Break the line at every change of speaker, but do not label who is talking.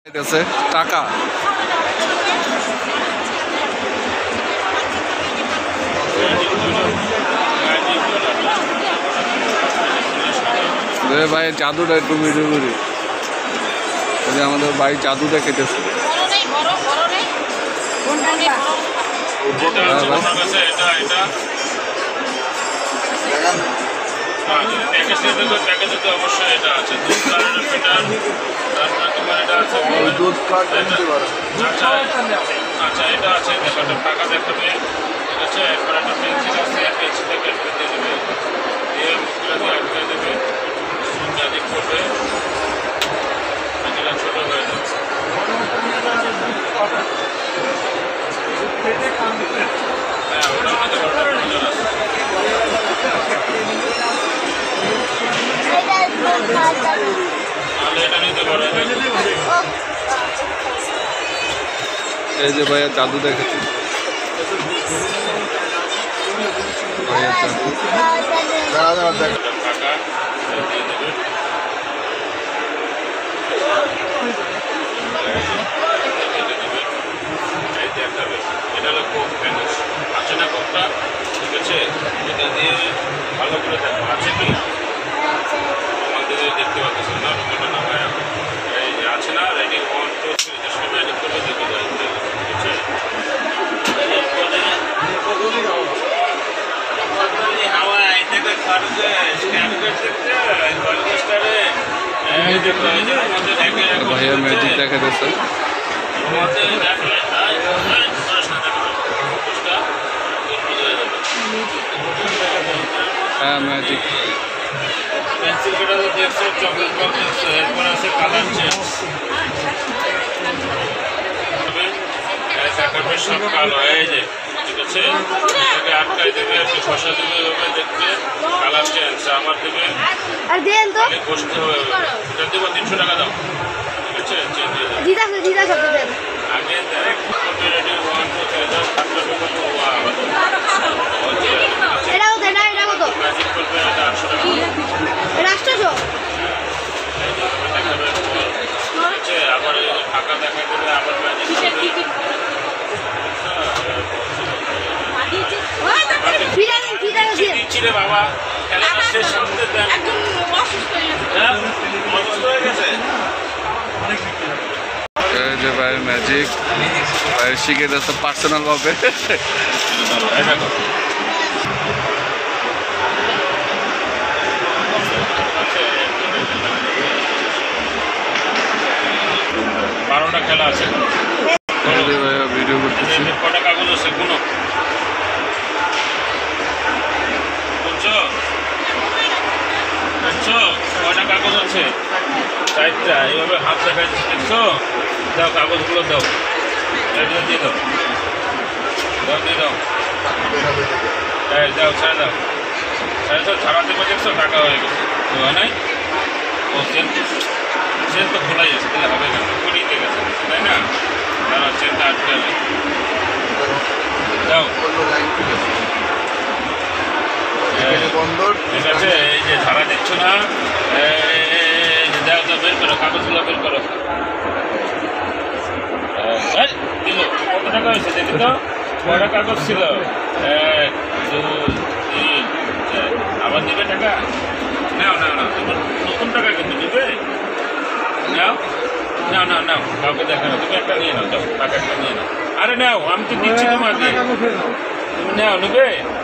টাকা ভাই জাদুটা একটু ভিডিও করি আমাদের ভাই জাদুটা খেতেছে
অবশ্যই এটা আছে দুধ কার্ড আচ্ছা এটা আছে দেখাটা টাকা দেখাবে ঠিক আছে একবার একটা পেন্সিল আছে পেন্সিলটা কেটে দিয়ে দেবে দিয়ে মুখটা দিয়ে আটকে দেবে সুন্দর দিক করবে পেন্সিলটা ছোট হয়ে যাবে হ্যাঁ ওটার মধ্যে ওটা প্রয়োজন আছে তাহলে এটা নিতে পারো
এই যে ভাইয়া জাদু দেখেছি
এটা হলো কোক ফ্যানিশ আছে না কোকটা ঠিক আছে এটা দিয়ে ভালো করে দেখো আছে কি আমাদের দেখতে পাচ্ছ না রুমালটা নামায় এই যে আছে না রেডি 1 2 3 এর সময় রেডি করে দেখে যায় ঠিক আছে হাওয়া এটাকে খরচে স্ক্যান করতে কলকাতারে এই দেখো এই যে আমাদের দেখে
ভাইয়া ম্যাজিক দেখা যাচ্ছে
আমাদের দেখো
হ্যাঁ ম্যাজিক
পেন্সিল কেটে দেখছো চকলেট বক্স দেখছো এরপর আছে কালার চেঞ্জ টাকাটা সব কালো এই যে ঠিক আছে এটাকে আটকাই দেবে একটু খসা দেবে এভাবে দেখবে কালার চেঞ্জ আমার দেবে
আর দেন তো
বসতে হবে এটা দেবো 300 টাকা দাও ঠিক আছে চেঞ্জ হয়ে যাবে
দিদা কত দেন
আগে ডাইরেক্ট করবে রেডি 1 2 3 দাও 7 টাকা কত ওয়াও
এটা কত এটা কত
ম্যাজিক করবে এটা 800 টাকা
রাষ্ট্রজ
দেখাবে ঠিক আছে আবার ফাঁকা দেখা দেবে আবার ম্যাজিক করবে দিচ্ছি রে বাবা খেলাটা শেষ করতে দেন অসুস্থ হয়ে গেছে
এই যে ভাই ম্যাজিক ভাই শিখে যাচ্ছে পার্সোনাল ভাবে
বারোটা খেলা আছে
ভাইয়া ভিডিও করতেছি
কটা কাগজ আছে কোনো বুঝছো কটা কাগজ আছে 4টা এইভাবে হাত দেখা যাচ্ছে দেখছো দাও কাগজগুলো দাও এটা দিয়ে দাও দিয়ে দাও হ্যাঁ দাও ছেড়ে দাও ছাড়া দেবো দেখছো টাকা হয়ে গেছে হয় নাই ও চেন তো খোলাই আছে তাহলে হবে কেন করিতে গেছে তাই না তারা চেনটা আটকে দাও ঠিক আছে এই যে ধারা দেখছো না দাও তো বের করো কাগজগুলো বের করো দিল কত টাকা হয়েছে দেখি তো কটা কাগজ ছিল 1 2 3 4 আবার দেবে টাকা নাও নতুন টাকা কিন্তু দেবে নাও কাউকে দেখা না তুমি একটা নিয়ে নাও টাকা একটা নিয়ে নাও আরে নাও আমি তো দিচ্ছি তোমাকে তুমি নাও নেবে